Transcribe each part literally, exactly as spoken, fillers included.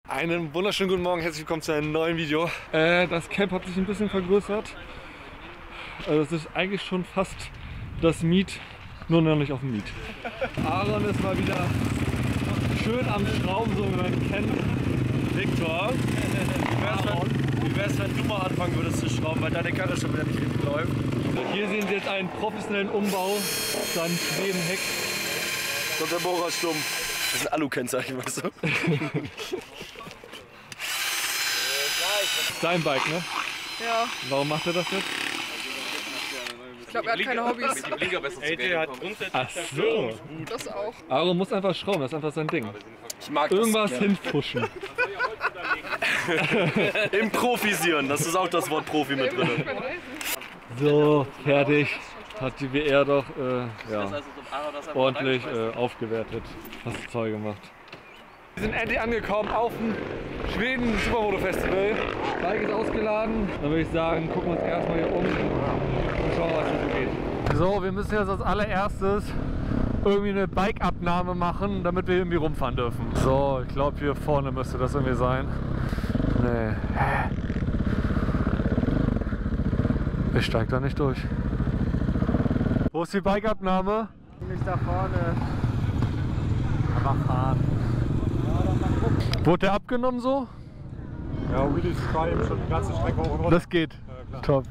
Einen wunderschönen guten Morgen, herzlich willkommen zu einem neuen Video. Äh, das Camp hat sich ein bisschen vergrößert. Also es ist eigentlich schon fast das Miet, nur noch nicht auf dem Miet. Aaron ist mal wieder schön am Schrauben, so wie man kennt. Victor, wie wär's, wenn du mal anfangen würdest zu schrauben, weil deine Karre schon wieder nicht richtig läuft. Hier sehen Sie jetzt einen professionellen Umbau, seinen Schwedenheck. Und der Bohrerstumpf. Das ist ein Alu-Kennzeichen, weißt du? Dein Bike, ne? Ja. Warum macht er das jetzt? Ich glaube, er hat keine Hobbys. Ey, der hat Ach so. Das auch. Aaron muss einfach schrauben, das ist einfach sein Ding. Ich mag Irgendwas das, hinpushen. Improvisieren, das ist auch das Wort Profi mit drin. So, fertig. Hat die W R doch äh, ja, ordentlich äh, aufgewertet. Hast du toll gemacht. Wir sind endlich angekommen auf dem Schweden Supermoto Festival. Bike ist ausgeladen. Dann würde ich sagen, gucken wir uns erstmal hier um und schauen, was hier so geht. So, wir müssen jetzt als allererstes irgendwie eine Bike-Abnahme machen, damit wir irgendwie rumfahren dürfen. So, ich glaube hier vorne müsste das irgendwie sein. Nee. Hä? Ich steig da nicht durch. Wo ist die Bike-Abnahme? Nicht da vorne. Aber fahren. Wurde der abgenommen so? Ja, Willis frei schon die ganze Strecke hoch und runter. Das geht. Ja, top.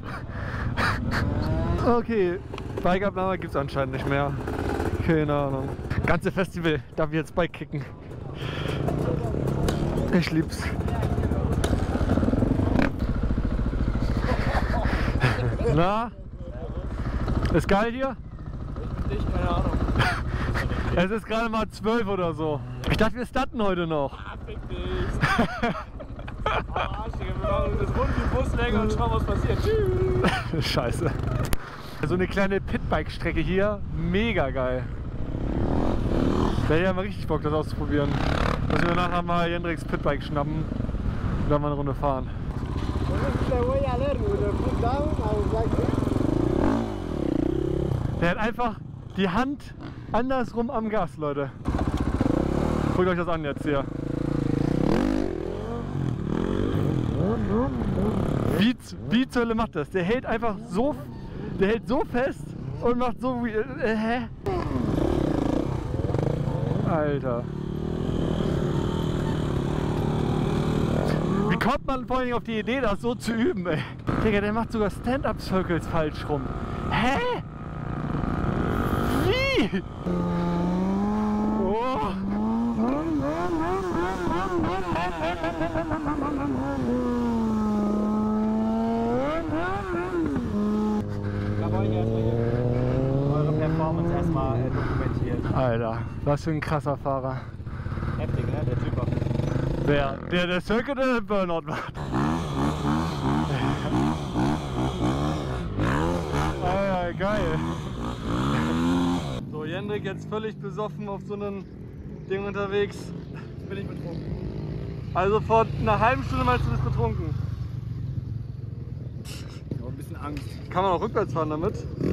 Okay, Bike-Abnahme gibt es anscheinend nicht mehr. Keine Ahnung. Ganze Festival darf ich jetzt Bike kicken. Ich lieb's. Na? Ist geil hier? Ich nicht, keine Ahnung. Es ist gerade mal zwölf oder so. Ich dachte, wir starten heute noch. Ah, fick dich. Arsch, Digga, wir machen das rund wie Bus länger und schauen, was passiert. Tschüss. Scheiße. So eine kleine Pitbike-Strecke hier. Mega geil. Da hätte ich ja mal richtig Bock, das auszuprobieren. Müssen wir nachher mal Jendriks Pitbike schnappen und dann mal eine Runde fahren. Der hat einfach die Hand andersrum am Gas, Leute. Guckt euch das an jetzt hier. Wie, wie zur Hölle macht das? Der hält einfach so, der hält so fest und macht so wie, äh, hä? Alter. Wie kommt man vor allem auf die Idee, das so zu üben, ey? Digga, der macht sogar Stand-Up-Circles falsch rum. Hä? Wie? Oh. Da wollen wir erstmal eure Performance erstmal äh, dokumentieren. Alter, was für ein krasser Fahrer. Heftig, ne? Der Typ auch. Wer? Der der Circuit oder der Burnout macht? Alter, geil. So, Jendrik jetzt völlig besoffen auf so einem Ding unterwegs. Bin ich betrunken. Also vor einer halben Stunde meinst du, bist betrunken? Ich habe ein bisschen Angst. Kann man auch rückwärts fahren damit?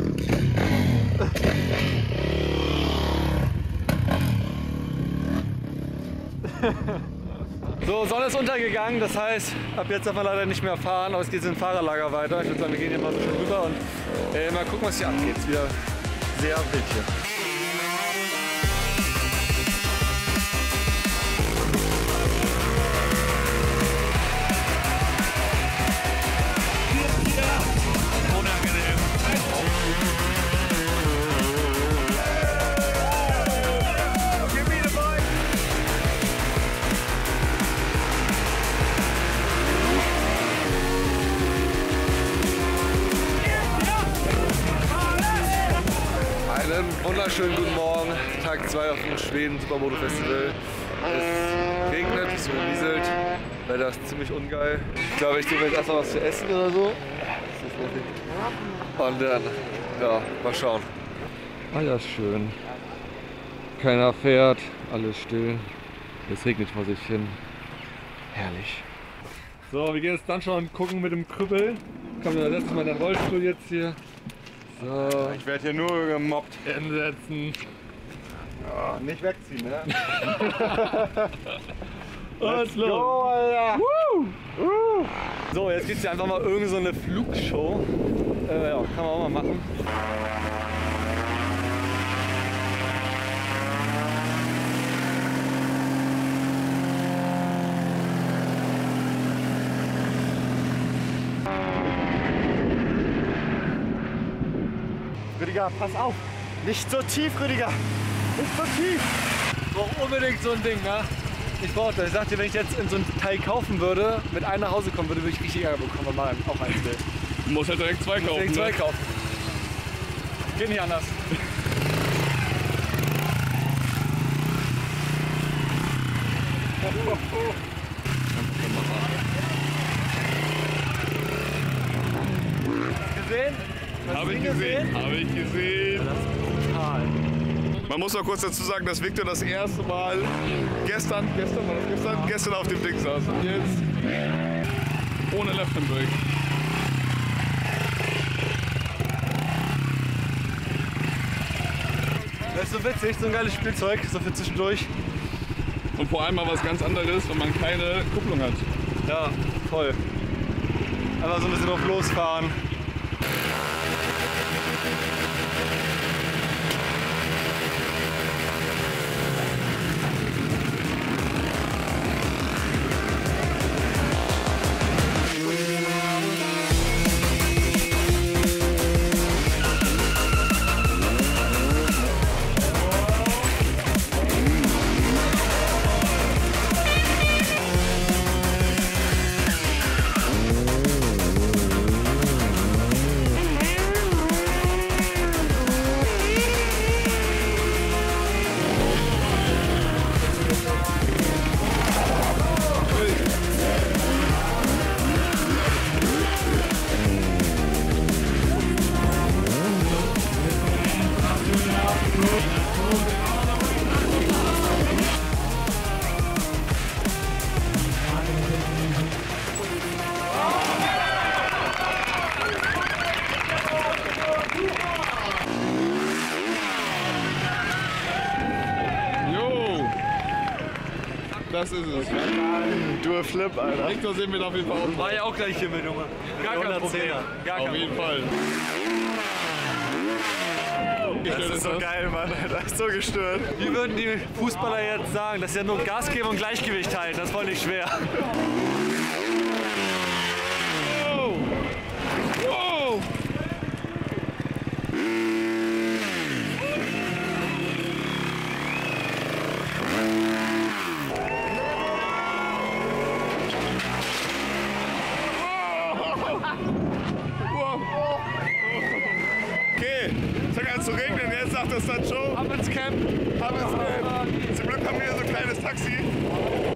So, Sonne ist untergegangen, das heißt, ab jetzt darf man leider nicht mehr fahren, aber es geht ins Fahrerlager weiter. Ich würde sagen, wir gehen hier mal so schön rüber und äh, mal gucken, was hier abgeht. Ist wieder sehr wild hier. Einen wunderschönen guten Morgen, Tag zwei auf dem Schweden Supermoto Festival. Es regnet, es nieselt, Wetter ist ziemlich ungeil. Ich glaube, ich nehme jetzt erstmal was zu essen oder so. Und dann, ja, mal schauen. Ah ja, schön. Keiner fährt, alles still. Es regnet vor sich hin. Herrlich. So, wir gehen jetzt dann schon gucken mit dem Krüppel. Kommt das letzte Mal in den Rollstuhl jetzt hier. So. Ich werde hier nur gemobbt. Hinsetzen. Ja, nicht wegziehen, ne? Let's go, Alter. Woo. Uh. So, jetzt gibt's hier einfach mal irgend so eine Flugshow. Äh, ja, kann man auch mal machen. Rüdiger, pass auf! Nicht so tief, Rüdiger! Nicht so tief! Ich brauche unbedingt so ein Ding, ne? Ich brauche das. Ich dachte, wenn ich jetzt in so ein Teil kaufen würde, mit einem nach Hause kommen würde, würde ich richtig Ärger bekommen, weil man auch eins will. Du musst halt direkt zwei kaufen. Direkt zwei ne? kaufen. Geht nicht anders. Gesehen? Habe ich gesehen, habe ich gesehen. Das ist brutal. Man muss noch kurz dazu sagen, dass Victor das erste Mal gestern, gestern war das gestern, gestern auf dem Ding saß. Und jetzt ohne Left Hand Brake. Das ist so witzig, so ein geiles Spielzeug, so für zwischendurch. Und vor allem mal was ganz anderes, wenn man keine Kupplung hat. Ja, voll. Einfach so ein bisschen drauf losfahren. Das ist es. Dual Flip, Alter. Victor sehen wir da auf jeden Fall auch. War ja auch gleich hier mit, Junge. Gar kein Problem. Gar Auf kein jeden Problem. Fall. Das ist so geil, Mann, Alter. Das ist so gestört. Wie würden die Fußballer jetzt sagen? Das ist ja nur Gas geben und Gleichgewicht halten. Das ist voll nicht schwer. Wow. Wow. Okay, es fängt an zu regnen, jetzt sagt das dann schon. Ab ins Camp. Ab ins Camp. Zum Glück haben wir hier so ein kleines Taxi.